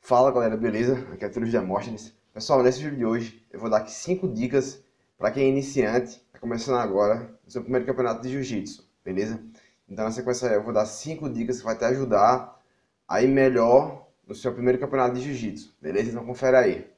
Fala galera, beleza? Aqui é Túlio Demóstenes. Pessoal, nesse vídeo de hoje eu vou dar aqui 5 dicas para quem é iniciante, está começando agora no seu primeiro campeonato de Jiu-Jitsu, beleza? Então na sequência eu vou dar 5 dicas que vai te ajudar a ir melhor no seu primeiro campeonato de Jiu-Jitsu, beleza? Então confere aí.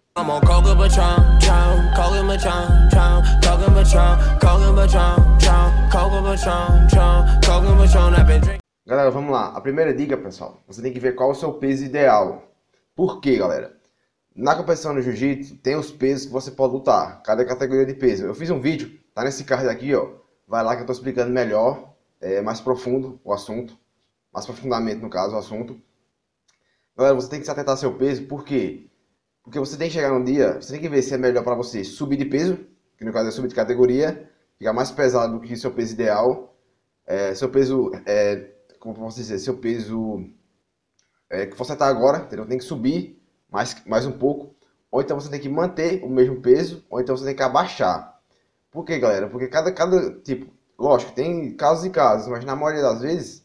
Galera, vamos lá. A primeira dica, pessoal, você tem que ver qual é o seu peso ideal. Por quê, galera? Na competição no Jiu-Jitsu, tem os pesos que você pode lutar, cada categoria de peso. Eu fiz um vídeo, tá nesse card aqui, ó. Vai lá que eu tô explicando melhor, mais profundo o assunto. Mais profundamente, no caso, o assunto. Galera, você tem que se atentar ao seu peso, por quê? Porque você tem que chegar num dia, você tem que ver se é melhor para você subir de peso, que no caso é subir de categoria, ficar mais pesado do que o seu peso ideal. Seu peso, como eu posso dizer, seu peso que você está agora, entendeu? Tem que subir mais um pouco, ou então você tem que manter o mesmo peso, ou então você tem que abaixar. Por quê, galera? Porque cada tipo, lógico, tem casos e casos, mas na maioria das vezes,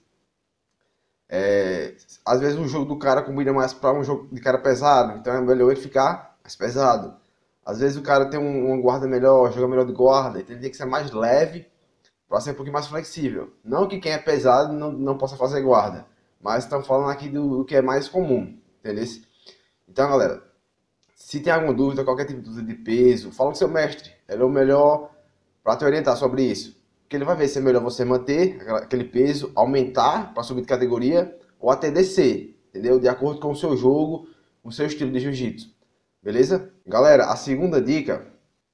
às vezes o jogo do cara combina mais para um jogo de cara pesado, então é melhor ele ficar mais pesado. Às vezes o cara tem uma guarda melhor, joga melhor de guarda, então ele tem que ser mais leve para ser um pouquinho mais flexível. Não que quem é pesado não possa fazer guarda, mas estamos falando aqui do que é mais comum, entendeu? Então, galera, se tem alguma dúvida, qualquer tipo de dúvida de peso, fala com seu mestre. Ele é o melhor para te orientar sobre isso. Porque ele vai ver se é melhor você manter aquele peso, aumentar para subir de categoria ou até descer, entendeu? De acordo com o seu jogo, o seu estilo de jiu-jitsu. Beleza? Galera, a segunda dica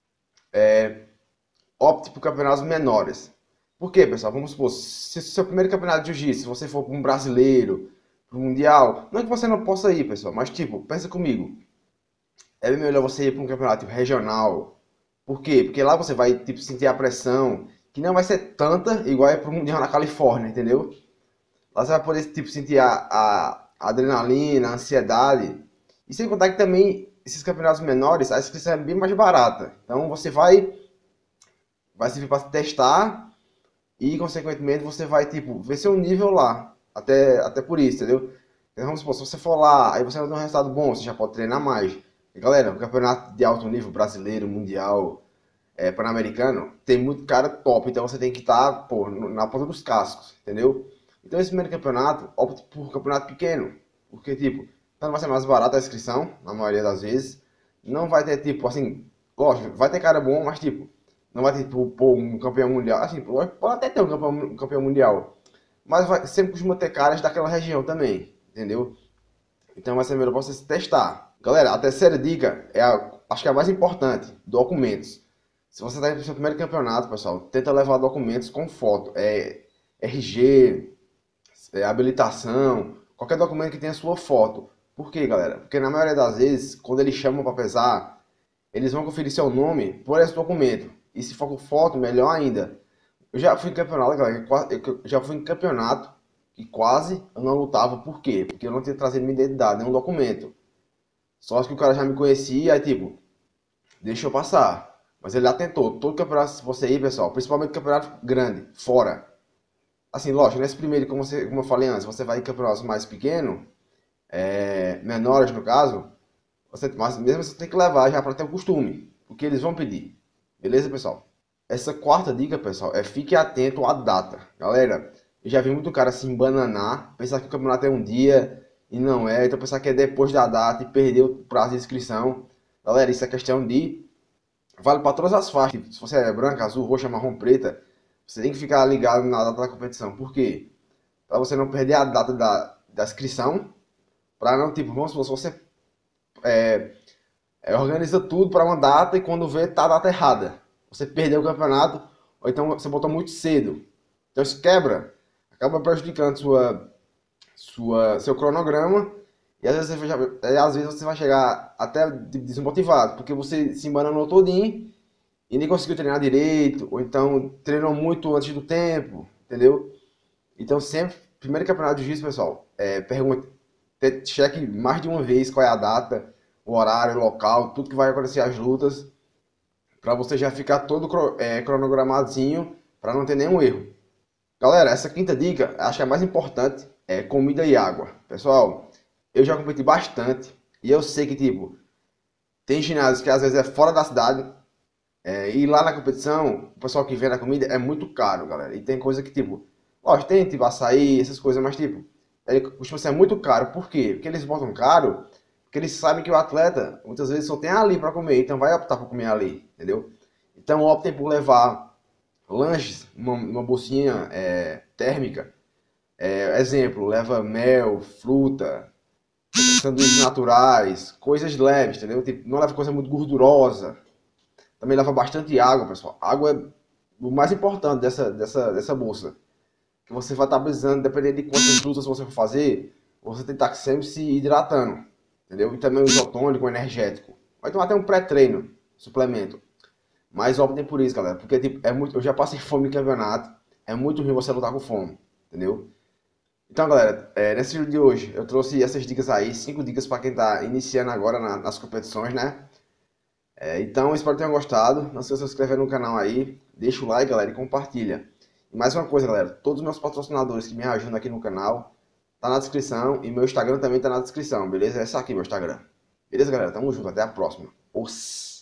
é opte por campeonatos menores. Por quê, pessoal? Vamos supor, se o seu primeiro campeonato de jiu-jitsu, se você for para um brasileiro, para um mundial, não é que você não possa ir, pessoal, mas tipo, pensa comigo. É melhor você ir para um campeonato tipo, regional. Por quê? Porque lá você vai tipo, sentir a pressão, que não vai ser tanta igual é para o mundial na Califórnia, entendeu? Lá você vai poder tipo, sentir a adrenalina, a ansiedade. E sem contar que também, esses campeonatos menores, a inscrição é bem mais barata. Então você vai servir para testar. E, consequentemente, você vai, tipo, ver seu nível lá. Até por isso, entendeu? Então, vamos supor, se você for lá, aí você não tem um resultado bom, você já pode treinar mais. E, galera, o campeonato de alto nível brasileiro, mundial, pan-americano, tem muito cara top. Então, você tem que estar, pô, na ponta dos cascos, entendeu? Então, esse primeiro campeonato, opte por um campeonato pequeno. Porque, tipo, não vai ser mais barato a inscrição, na maioria das vezes. Não vai ter, tipo, assim, lógico, vai ter cara bom, mas, tipo, não vai ter tipo, um campeão mundial. Assim, pode até ter um campeão mundial. Mas sempre costuma ter caras daquela região também. Entendeu? Então vai ser melhor você se testar. Galera, a terceira dica acho que é a mais importante. Documentos. Se você está indo para o seu primeiro campeonato, pessoal, tenta levar documentos com foto. RG, habilitação, qualquer documento que tenha sua foto. Por quê, galera? Porque na maioria das vezes, quando eles chamam para pesar, eles vão conferir seu nome por esse documento. E se for com foto, melhor ainda. Eu já fui em campeonato, galera, que quase eu não lutava. Por quê? Porque eu não tinha trazido minha identidade, nenhum documento. Só que o cara já me conhecia, aí tipo, deixa eu passar. Mas ele atentou. Todo campeonato, se você ir, pessoal, principalmente campeonato grande, fora. Assim, lógico, nesse primeiro, como eu falei antes, você vai em campeonatos mais pequenos, menores no caso, mas mesmo você tem que levar já para ter o costume. Porque eles vão pedir. Beleza, pessoal? Essa quarta dica, pessoal, fique atento à data. Galera, eu já vi muito cara se embananar, pensar que o campeonato é um dia e não é, então pensar que é depois da data e perder o prazo de inscrição. Galera, isso é questão de... Vale para todas as faixas. Se você é branca, azul, roxa, marrom, preta, você tem que ficar ligado na data da competição. Por quê? Para você não perder a data da inscrição, para não, tipo, vamos supor, se você organiza tudo para uma data e quando vê, tá a data errada. Você perdeu o campeonato, ou então você botou muito cedo. Então isso acaba prejudicando seu cronograma. E às vezes você vai chegar até desmotivado, porque você se embananou todinho e nem conseguiu treinar direito, ou então treinou muito antes do tempo, entendeu? Então sempre, primeiro campeonato de jiu-jitsu, pessoal, cheque mais de uma vez qual é a data, o horário, o local, tudo que vai acontecer as lutas, para você já ficar todo cronogramadinho, para não ter nenhum erro. Galera, essa quinta dica, acho que é a mais importante, é comida e água. Pessoal, eu já competi bastante, E eu sei que, tipo, tem ginásios que às vezes é fora da cidade, e lá na competição, o pessoal que vende a comida é muito caro, galera. E tem coisa que, tipo, lógico, tem tipo açaí, essas coisas, mas, tipo, ele costuma ser muito caro. Por quê? Porque eles botam caro, porque eles sabem que o atleta, muitas vezes, só tem ali para comer, então vai optar por comer ali, entendeu? Então optem por levar lanches, uma bolsinha térmica. Exemplo, leva mel, fruta, sanduíches naturais, coisas leves, entendeu? Tipo, não leva coisa muito gordurosa. Também leva bastante água, pessoal. Água é o mais importante dessa bolsa. Que você vai estar precisando, dependendo de quantas lutas você for fazer, você tem que estar sempre se hidratando. Entendeu? E também o isotônico, o energético. Vai tomar até um pré-treino, suplemento. Mas optem por isso, galera. Porque tipo, eu já passei fome em campeonato. É muito ruim você lutar com fome. Entendeu? Então, galera, nesse vídeo de hoje eu trouxe essas dicas aí, 5 dicas para quem está iniciando agora nas competições, né? Então, espero que tenham gostado. Não se esqueça de se inscrever no canal aí, deixa o like, galera, e compartilha. E mais uma coisa, galera, todos os meus patrocinadores que me ajudam aqui no canal, tá na descrição, e meu Instagram também tá na descrição, beleza? É esse aqui, meu Instagram. Beleza, galera? Tamo junto, até a próxima. Os